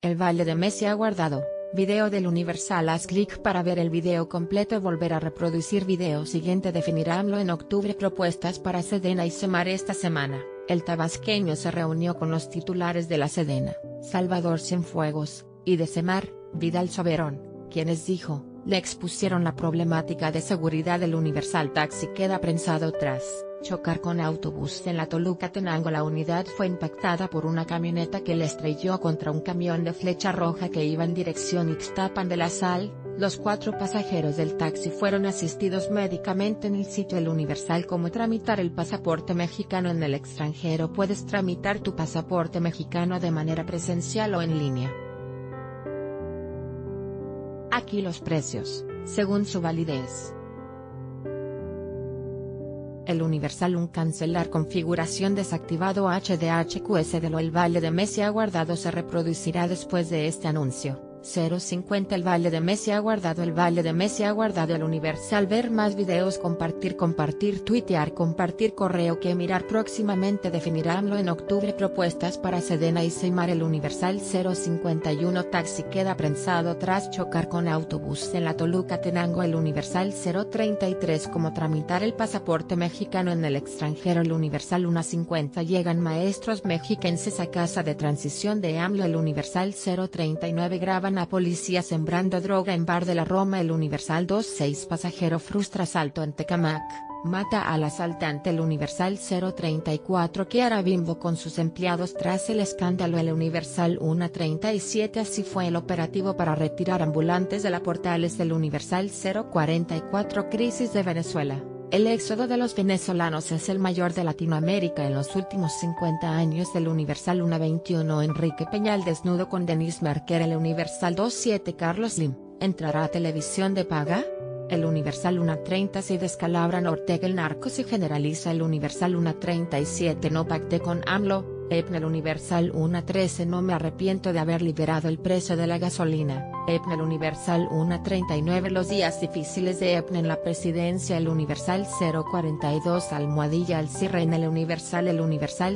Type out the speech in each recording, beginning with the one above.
El baile de Messi ha guardado. Video del Universal. Haz clic para ver el video completo y volver a reproducir video siguiente. Definirá AMLO en octubre propuestas para Sedena y Semar. Esta semana, el tabasqueño se reunió con los titulares de la Sedena, Salvador Cienfuegos, y de Semar, Vidal Soberón, quienes le expusieron la problemática de seguridad del Universal. Taxi queda prensado tras chocar con autobús en la Toluca-Tenango. La unidad fue impactada por una camioneta que le estrelló contra un camión de Flecha Roja que iba en dirección Ixtapan de la Sal. Los 4 pasajeros del taxi fueron asistidos médicamente en el sitio. El Universal. Cómo tramitar el pasaporte mexicano en el extranjero. Puedes tramitar tu pasaporte mexicano de manera presencial o en línea. Aquí los precios, según su validez. El Universal. Cancelar configuración desactivado HDHQS de lo. El baile de Messi ha guardado se reproducirá después de este anuncio. 050. El baile de Messi ha guardado. El baile de Messi ha guardado. El Universal. Ver más videos. Compartir, tuitear, compartir correo que mirar próximamente. Definirá AMLO en octubre propuestas para Sedena y Semar. El Universal. 051. Taxi queda prensado tras chocar con autobús en la Toluca-Tenango. El Universal. 033. Cómo tramitar el pasaporte mexicano en el extranjero. El Universal. 1:50. Llegan maestros mexiquenses a casa de transición de AMLO. El Universal. 039. Graban a policía sembrando droga en bar de la Roma. El Universal. 26. Pasajero frustra asalto en Tecámac, mata al asaltante. El Universal. 034. ¿Qué hará Bimbo con sus empleados tras el escándalo? El Universal. 1:37. Así fue el operativo para retirar ambulantes de la Portales. El Universal. 044. Crisis de Venezuela. El éxodo de los venezolanos es el mayor de Latinoamérica en los últimos 50 años. El Universal. 1:21. Enrique Peña desnudo con Denise Merker. El Universal. 2:7. Carlos Slim, ¿entrará a televisión de paga? El Universal. 1:30. Si descalabran a Ortega el narco se generaliza. El Universal. 1:37. No pacté con AMLO. El Universal. 1:13. No me arrepiento de haber liberado el precio de la gasolina. El Universal. 1:39. Los días difíciles de en la presidencia. El Universal. 042. Almohadilla al cierre en el Universal. El Universal.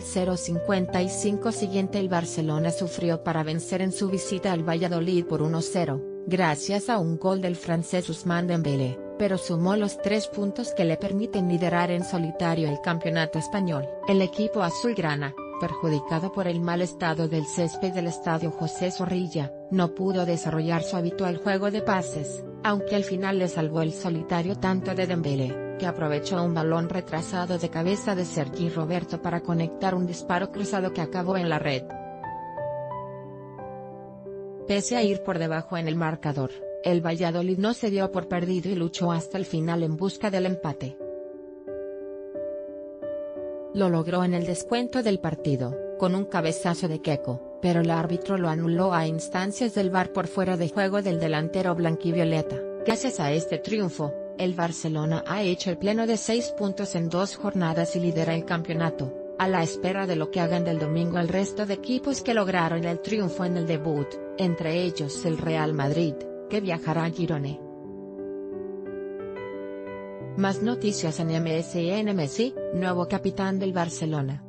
055. Siguiente. El Barcelona sufrió para vencer en su visita al Valladolid por 1-0, gracias a un gol del francés Ousmane Dembélé, pero sumó los 3 puntos que le permiten liderar en solitario el campeonato español. El equipo azulgrana, perjudicado por el mal estado del césped del estadio José Zorrilla, no pudo desarrollar su habitual juego de pases, aunque al final le salvó el solitario tanto de Dembélé, que aprovechó un balón retrasado de cabeza de Sergi Roberto para conectar un disparo cruzado que acabó en la red. Pese a ir por debajo en el marcador, el Valladolid no se dio por perdido y luchó hasta el final en busca del empate. Lo logró en el descuento del partido, con un cabezazo de Queco, pero el árbitro lo anuló a instancias del VAR por fuera de juego del delantero blanquivioleta. Gracias a este triunfo, el Barcelona ha hecho el pleno de 6 puntos en 2 jornadas y lidera el campeonato, a la espera de lo que hagan del domingo el resto de equipos que lograron el triunfo en el debut, entre ellos el Real Madrid, que viajará a Girona. Más noticias en MS y en Messi, nuevo capitán del Barcelona.